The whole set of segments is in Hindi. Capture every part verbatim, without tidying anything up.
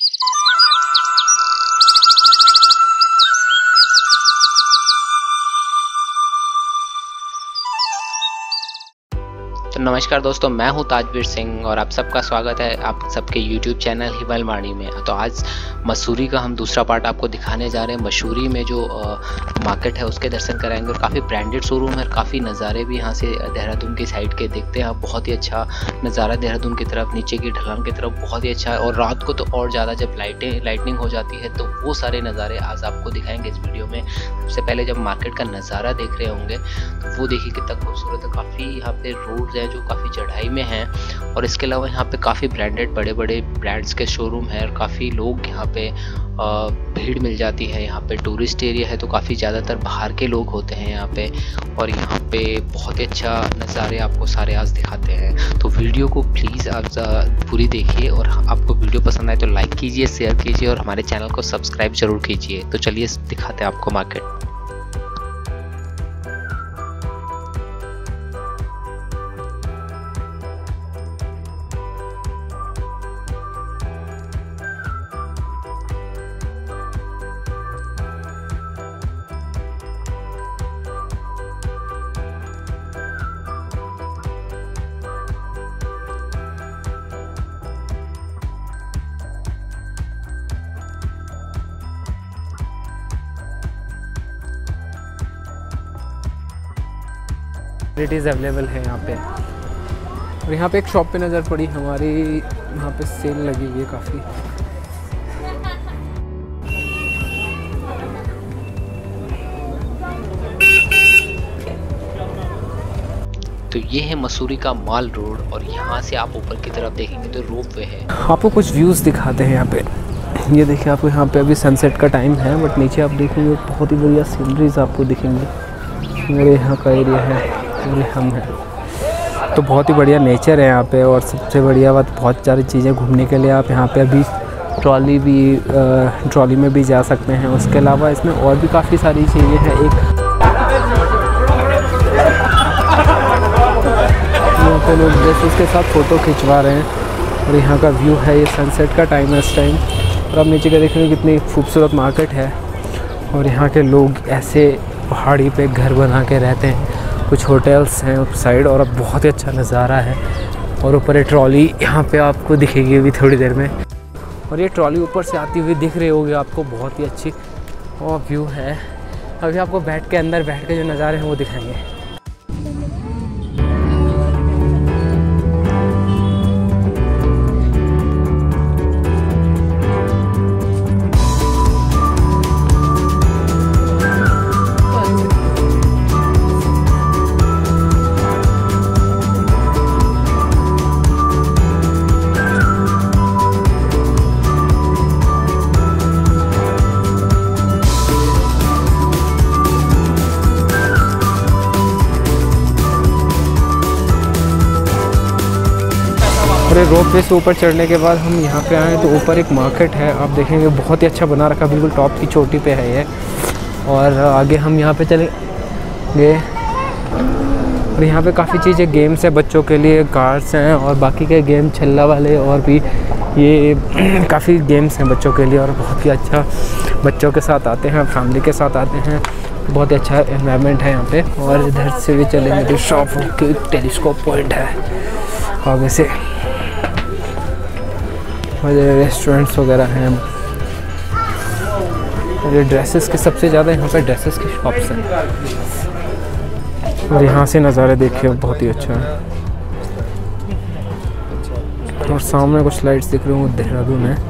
तो नमस्कार दोस्तों, मैं हूं ताजवीर सिंह और आप सबका स्वागत है आप सबके यूट्यूब चैनल हिमाल वाणी में। तो आज मसूरी का हम दूसरा पार्ट आपको दिखाने जा रहे हैं। मसूरी में जो मार्केट है उसके दर्शन कराएंगे और काफ़ी ब्रांडेड शोरूम है, काफ़ी नज़ारे भी यहाँ से देहरादून की साइड के देखते हैं आप। बहुत ही अच्छा नज़ारा देहरादून की तरफ, नीचे की ढलान की तरफ बहुत ही अच्छा है। और रात को तो और ज़्यादा जब लाइटें लाइटनिंग हो जाती है तो वो सारे नज़ारे आज आपको दिखाएंगे इस वीडियो में। सबसे पहले जब मार्केट का नज़ारा देख रहे होंगे तो वो देखिए कितना खूबसूरत है। काफ़ी यहाँ पे रोड्स हैं जो काफ़ी चढ़ाई में हैं और इसके अलावा यहाँ पे काफ़ी ब्रांडेड बड़े बड़े ब्रांड्स के शोरूम हैं और काफ़ी लोग यहाँ पे आ, भीड़ मिल जाती है। यहाँ पे टूरिस्ट एरिया है तो काफ़ी ज़्यादातर बाहर के लोग होते हैं यहाँ पे। और यहाँ पे बहुत ही अच्छा नज़ारे आपको सारे आज दिखाते हैं। तो वीडियो को प्लीज़ आप पूरी देखिए और आपको वीडियो पसंद आए तो लाइक कीजिए, शेयर कीजिए और हमारे चैनल को सब्सक्राइब जरूर कीजिए। तो चलिए दिखाते हैं आपको मार्केट। फैसिलिटीज़ अवेलेबल है यहाँ पे। और यहाँ पे एक शॉप पे नज़र पड़ी हमारी, यहाँ पे सेल लगी हुई है काफ़ी। तो ये है मसूरी का माल रोड और यहाँ से आप ऊपर की तरफ देखेंगे तो रोप वे है। आपको कुछ व्यूज़ दिखाते हैं यहाँ पे। ये देखिए आपको यहाँ पे अभी सनसेट का टाइम है बट नीचे आप देखेंगे बहुत ही बढ़िया सीनरीज आपको दिखेंगे। मेरे यहाँ का एरिया है और हम हैं तो बहुत ही बढ़िया नेचर है यहाँ पे। और सबसे बढ़िया बात, बहुत सारी चीज़ें घूमने के लिए आप यहाँ पे अभी ट्रॉली भी ट्रॉली में भी जा सकते हैं। उसके अलावा इसमें और भी काफ़ी सारी चीज़ें हैं। एक यहाँ पे लोग ड्रेसेस के साथ फ़ोटो खिंचवा रहे हैं और यहाँ का व्यू है। ये सनसेट का टाइम है इस टाइम। और आप नीचे का देखेंगे कितनी खूबसूरत मार्केट है। और यहाँ के लोग ऐसे पहाड़ी पे घर बना के रहते हैं, कुछ होटल्स हैं उस साइड और अब बहुत ही अच्छा नज़ारा है। और ऊपर ये ट्रॉली यहाँ पे आपको दिखेगी अभी थोड़ी देर में। और ये ट्रॉली ऊपर से आती हुई दिख रही होगी आपको, बहुत ही अच्छी और व्यू है। अभी आपको बैठ के अंदर बैठ के जो नज़ारे हैं वो दिखाएंगे। और रोप वे से ऊपर चढ़ने के बाद हम यहाँ पे आए तो ऊपर एक मार्केट है, आप देखेंगे बहुत ही अच्छा बना रखा, बिल्कुल टॉप की चोटी पे है ये। और आगे हम यहाँ पे चले गए और यहाँ पे काफ़ी चीज़ें गेम्स है बच्चों के लिए, कार्ड्स हैं और बाकी के गेम छल्ला वाले और भी ये काफ़ी गेम्स हैं बच्चों के लिए। और बहुत ही अच्छा बच्चों के साथ आते हैं, फैमिली के साथ आते हैं, बहुत ही अच्छा एनवायरनमेंट है यहाँ पे। और इधर से भी चलेंगे तो शॉप की टेलीस्कोप पॉइंट है आगे से। और रेस्टोरेंट्स वगैरह हैं। और ये ड्रेसेस के सबसे ज़्यादा यहाँ पे ड्रेसेस की शॉप्स हैं। और यहाँ से नज़ारे देखिए बहुत ही अच्छा है। और सामने कुछ लाइट्स दिख रही हूँ, देहरादून है।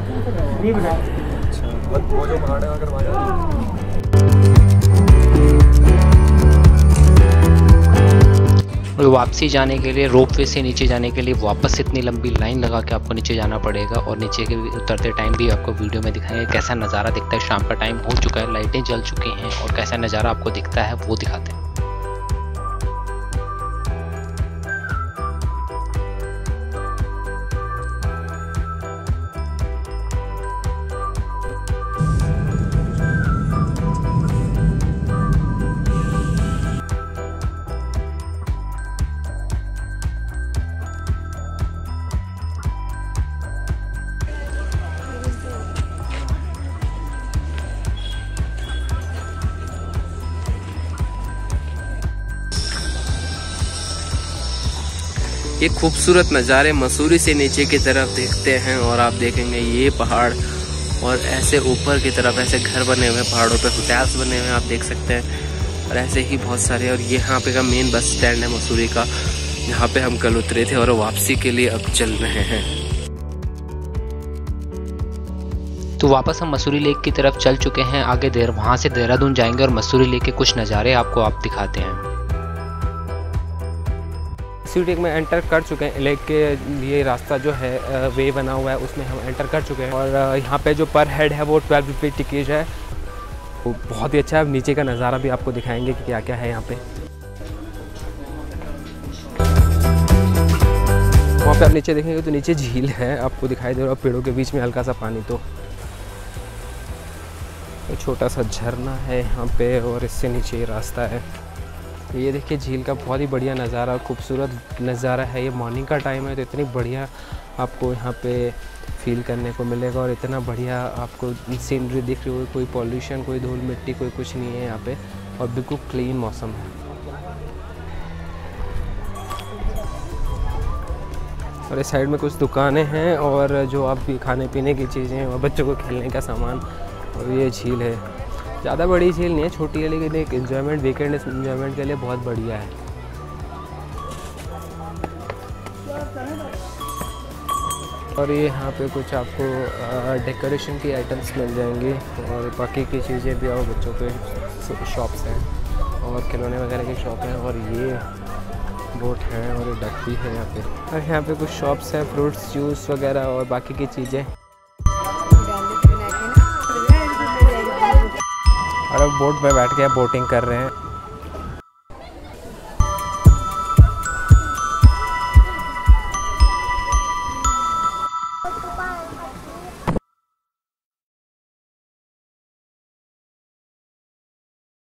और वापसी जाने के लिए रोप वे से नीचे जाने के लिए वापस इतनी लंबी लाइन लगा के आपको नीचे जाना पड़ेगा। और नीचे के उतरते टाइम भी आपको वीडियो में दिखाएंगे कैसा नज़ारा दिखता है। शाम का टाइम हो चुका है, लाइटें जल चुकी हैं और कैसा नज़ारा आपको दिखता है वो दिखाते हैं। ये खूबसूरत नज़ारे मसूरी से नीचे की तरफ देखते हैं और आप देखेंगे ये पहाड़ और ऐसे ऊपर की तरफ ऐसे घर बने हुए हैं, पहाड़ों पे होटल्स बने हुए हैं आप देख सकते हैं, और ऐसे ही बहुत सारे। और ये यहाँ पे का मेन बस स्टैंड है मसूरी का, यहाँ पे हम कल उतरे थे और वापसी के लिए अब चल रहे हैं। तो वापस हम मसूरी लेक की तरफ चल चुके हैं। आगे देर वहाँ से देहरादून जाएंगे और मसूरी लेक के कुछ नज़ारे आपको आप दिखाते हैं। मसूरी लेक में एंटर कर चुके हैं। लेक के ये रास्ता जो है वे बना हुआ है उसमें हम एंटर कर चुके हैं। और यहाँ पे जो पर हेड है वो ट्वेल्व रुपये टिकट है, वो बहुत ही अच्छा है। नीचे का नज़ारा भी आपको दिखाएंगे कि क्या क्या है यहाँ पे। वहाँ पे आप नीचे देखेंगे तो नीचे झील है, आपको दिखाई दे रहा है पेड़ों के बीच में हल्का सा पानी। तो छोटा सा झरना है यहाँ पे और इससे नीचे ये रास्ता है। ये देखिए झील का बहुत ही बढ़िया नज़ारा, खूबसूरत नज़ारा है। ये मॉर्निंग का टाइम है तो इतनी बढ़िया आपको यहाँ पे फील करने को मिलेगा और इतना बढ़िया आपको सीनरी दिख रही हो, कोई पॉल्यूशन, कोई धूल मिट्टी, कोई कुछ नहीं है यहाँ पे, और बिल्कुल क्लीन मौसम है। और इस साइड में कुछ दुकानें हैं और जो आप भी खाने पीने की चीज़ें हैं और बच्चों को खेलने का सामान। और ये झील है, ज़्यादा बड़ी झील नहीं है, छोटी है, लेकिन एक एंजॉयमेंट, वीकेंड एंजॉयमेंट के लिए बहुत बढ़िया है। और ये यहाँ पे कुछ आपको डेकोरेशन की आइटम्स मिल जाएंगी और बाकी की चीज़ें भी, और बच्चों के शॉप्स हैं और खिलौने वगैरह की शॉप है। और ये बोट है और ये डक भी है यहाँ पे। और यहाँ पे कुछ शॉप्स हैं, फ्रूट्स जूस वगैरह और बाकी की चीज़ें। और अब बोट में बैठ के बोटिंग कर रहे हैं।